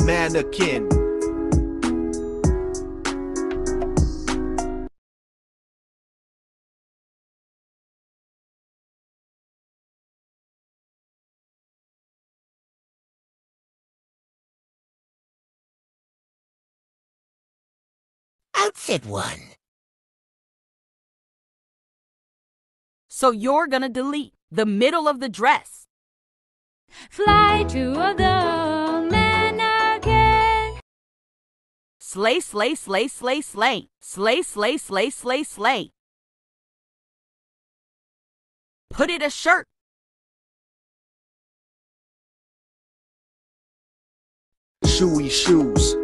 mannequin. Outfit 1. So you're gonna delete the middle of the dress. Fly to the mannequin. Slay, slay, slay, slay, slay. Slay, slay, slay, slay, slay. Put it a shirt. Shoey shoes.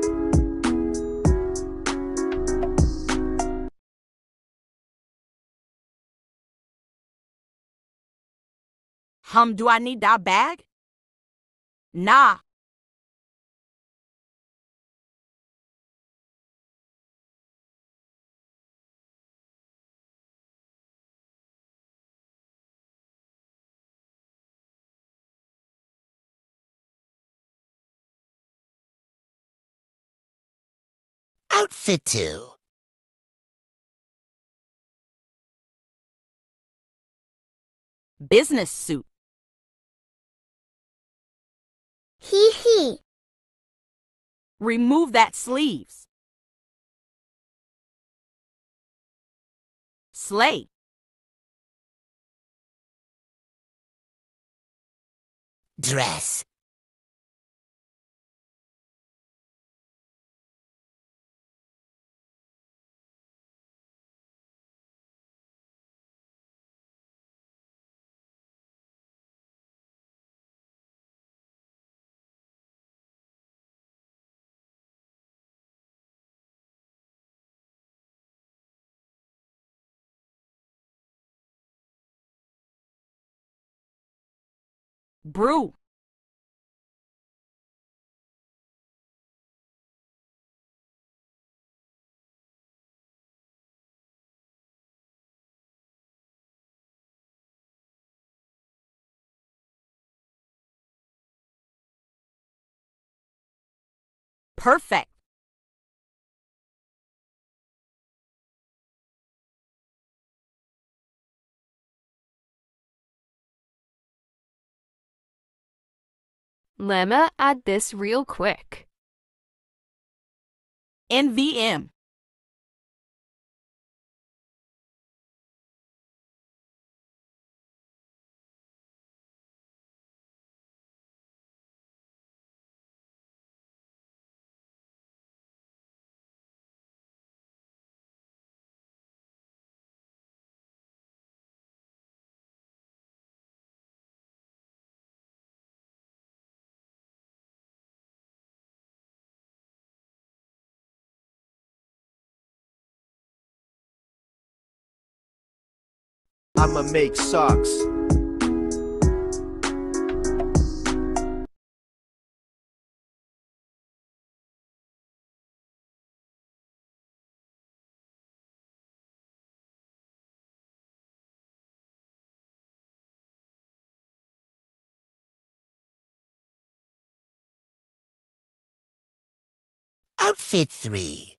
Do I need that bag? Nah. Outfit 2. Business suit. Hee hee. Remove that sleeves. Slay. Dress. Brew. Perfect. Lemma, add this real quick. NVM. I'ma make socks. Outfit 3.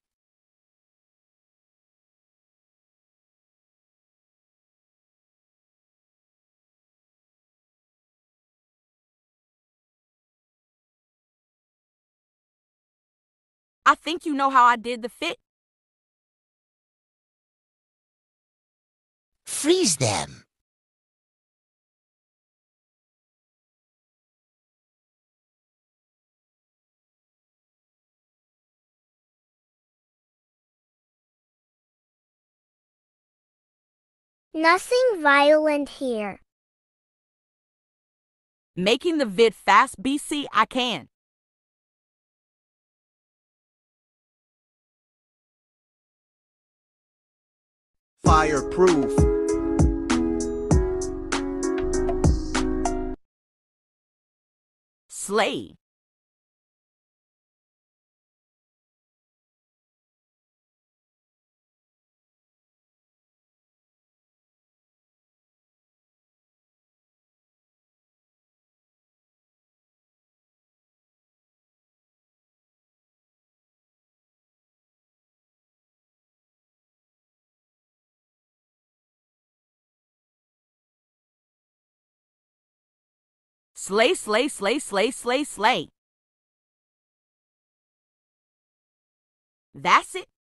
I think you know how I did the fit. Freeze them. Nothing violent here. Making the vid fast, BC, I can. Fireproof. Slay. Slay, slay, slay, slay, slay, slay. That's it.